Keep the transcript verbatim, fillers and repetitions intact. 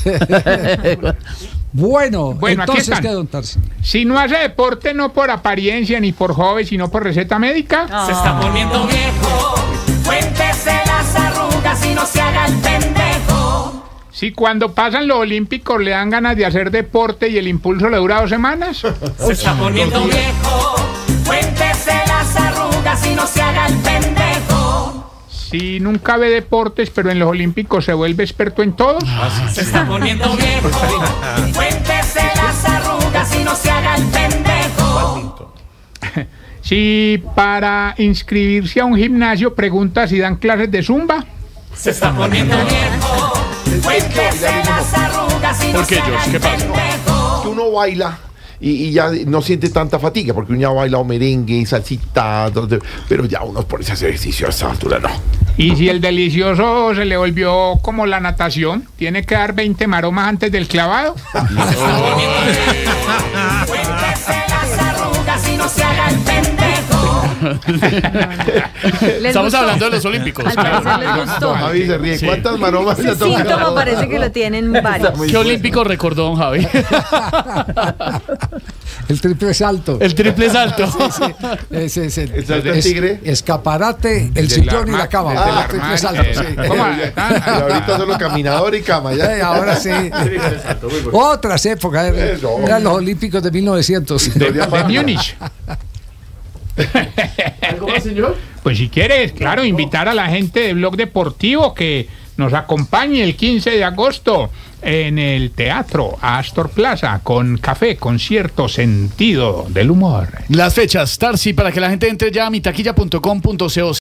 Bueno, bueno, entonces, aquí ¿qué, están. don Tarsi? Si no hace deporte, no por apariencia ni por joven, sino por receta médica. Se está poniendo viejo, cuéntese las arrugas y no se haga el pendejo. Si cuando pasan los olímpicos le dan ganas de hacer deporte y el impulso le dura dos semanas. Se está poniendo viejo, cuéntese las arrugas y no se haga el pendejo. Si nunca ve deportes, pero en los olímpicos se vuelve experto en todos. Se está poniendo viejo, cuéntese las arrugas y no se haga el pendejo. Si para inscribirse a un gimnasio pregunta si dan clases de zumba. Se está poniendo viejo, cuéntese las arrugas y no ¿Por qué, se haga George? el ¿Qué pasa? pendejo. Que uno baila y, y ya no siente tanta fatiga, porque uno ya ha bailado merengue, salsita, donde- pero ya uno por ese ejercicio a esa altura no. Y si el delicioso se le volvió como la natación, tiene que dar veinte maromas antes del clavado. Cuéntese las arrugas y no se haga el pendejo. ¿Les Estamos gustó? hablando de los olímpicos. Al parecer les gustó. Javi se ríe. Sí. ¿Cuántas maromas le Ese tocan? síntoma parece que lo tienen varios. ¿Qué olímpico recordó, don Javi? El triple salto. El triple salto. Es, es- es- ¿El salto del es- tigre? Escaparate, el Del sillón y arma- la cama. del Ah, armario, triple salto, eh, sí. ¿cómo? Y ahorita solo caminador y cama. Eh, Ya. ahora sí. Otras épocas. Eran, Eso. eran los Olímpicos de mil novecientos. De, de Múnich. ¿Algo más, señor? Pues si quieres, claro, invitar a la gente de Blog Deportivo que nos acompañe el quince de agosto en el Teatro Astor Plaza con café, concierto, sentido del humor. Las fechas, Tarsi, para que la gente entre ya a mitaquilla punto com punto co.